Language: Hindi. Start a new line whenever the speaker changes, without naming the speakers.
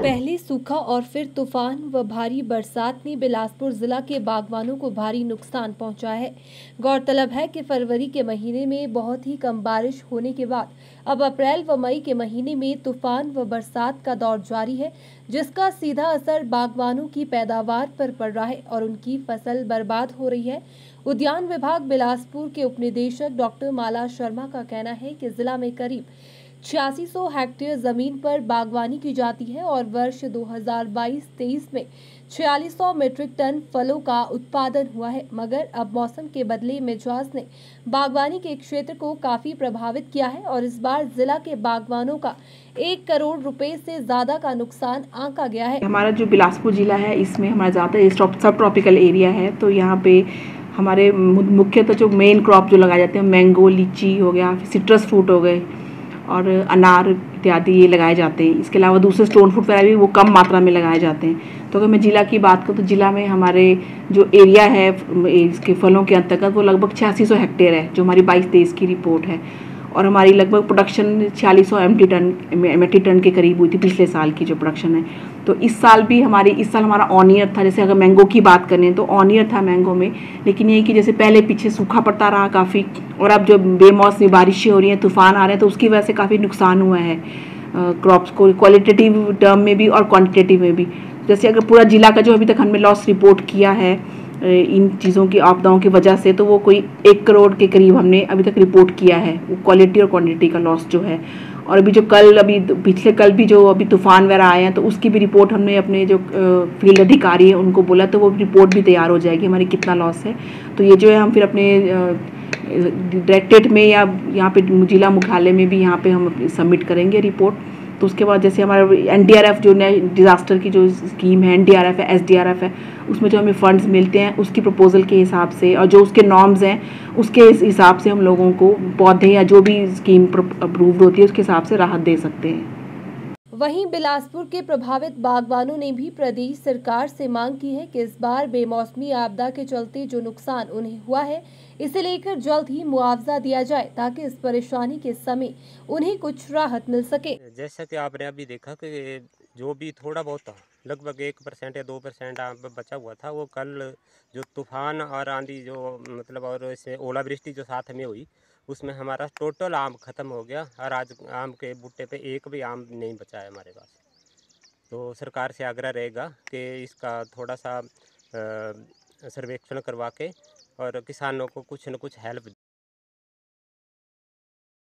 पहले सूखा और फिर तूफान व भारी बरसात ने बिलासपुर जिला के बागवानों को भारी नुकसान पहुंचाया है। गौरतलब है कि फरवरी के महीने में बहुत ही कम बारिश होने के बाद अब अप्रैल व मई के महीने में तूफान व बरसात का दौर जारी है, जिसका सीधा असर बागवानों की पैदावार पर पड़ रहा है और उनकी फसल बर्बाद हो रही है। उद्यान विभाग बिलासपुर के उपनिदेशक डॉक्टर माला शर्मा का कहना है कि जिला में करीब 8600 हेक्टेयर जमीन पर बागवानी की जाती है और वर्ष 2022-23 में 4600 मीट्रिक टन फलों का उत्पादन हुआ है। मगर अब मौसम के बदले मिजाज ने बागवानी के क्षेत्र को काफी प्रभावित किया है और इस बार जिला के बागवानों का 1 करोड़ रुपए से ज्यादा का नुकसान आंका गया है।
हमारा जो बिलासपुर जिला है इसमें हमारा ज़्यादातर सब ट्रॉपिकल एरिया है, तो यहाँ पे हमारे मुख्यतः जो मेन क्रॉप जो लगाए जाते हैं मैंगो, लीची हो गया, सिट्रस फ्रूट हो गए और अनार इत्यादि ये लगाए जाते हैं। इसके अलावा दूसरे स्टोन फ्रूट वगैरह भी वो कम मात्रा में लगाए जाते हैं। तो अगर मैं जिला की बात करूँ तो जिला में हमारे जो एरिया है इसके फलों के अंतर्गत वो लगभग 8600 हेक्टेयर है, जो हमारी 22-23 की रिपोर्ट है। और हमारी लगभग प्रोडक्शन 4600 मेट्रिक टन के करीब हुई थी पिछले साल की जो प्रोडक्शन है। तो इस साल हमारा ऑन ईयर था। जैसे अगर मैंगो की बात करें तो ऑन ईयर था मैंगो में, लेकिन ये कि जैसे पहले पीछे सूखा पड़ता रहा काफ़ी, और अब जो बेमौसमी बारिशें हो रही हैं, तूफान आ रहे हैं, तो उसकी वजह से काफ़ी नुकसान हुआ है क्रॉप्स को, क्वालिटेटिव टर्म में भी और क्वांटिटेटिव में भी। जैसे अगर पूरा जिला का जो अभी तक हमने लॉस रिपोर्ट किया है इन चीज़ों की आपदाओं की वजह से, तो वो कोई 1 करोड़ के करीब हमने अभी तक रिपोर्ट किया है, वो क्वालिटी और क्वांटिटी का लॉस जो है। और अभी पिछले कल भी जो अभी तूफान वगैरह आए हैं, तो उसकी भी रिपोर्ट हमने अपने जो फील्ड अधिकारी हैं उनको बोला, तो वो रिपोर्ट भी तैयार हो जाएगी हमारी कितना लॉस है। तो ये जो है हम फिर अपने डायरेक्टरेट में या यहाँ पे जिला मुख्यालय में भी यहाँ पे हम सबमिट करेंगे रिपोर्ट। तो उसके बाद जैसे हमारा NDRF जो डिज़ास्टर की जो स्कीम है, NDRF है, SDRF है, उसमें जो हमें फंड्स मिलते हैं उसकी प्रपोजल के हिसाब से और जो उसके नॉर्म्स हैं उसके हिसाब से हम लोगों को पौधे या जो भी स्कीम अप्रूव्ड होती है उसके हिसाब से राहत दे सकते हैं।
वहीं बिलासपुर के प्रभावित बागवानों ने भी प्रदेश सरकार से मांग की है कि इस बार बेमौसमी आपदा के चलते जो नुकसान उन्हें हुआ है, इसे लेकर जल्द ही मुआवजा दिया जाए ताकि इस परेशानी के समय उन्हें कुछ राहत मिल सके।
जैसा कि आपने अभी देखा कि जो भी थोड़ा बहुत था, लगभग 1% या 2% बचा हुआ था, वो कल जो तूफान और आंधी जो मतलब और इससे ओलावृष्टि जो साथ में हुई, उसमें हमारा टोटल आम ख़त्म हो गया और आज आम के बूटे पे एक भी आम नहीं बचा है हमारे पास। तो सरकार से आग्रह रहेगा कि इसका थोड़ा सा सर्वेक्षण करवा के और किसानों को कुछ न कुछ हेल्प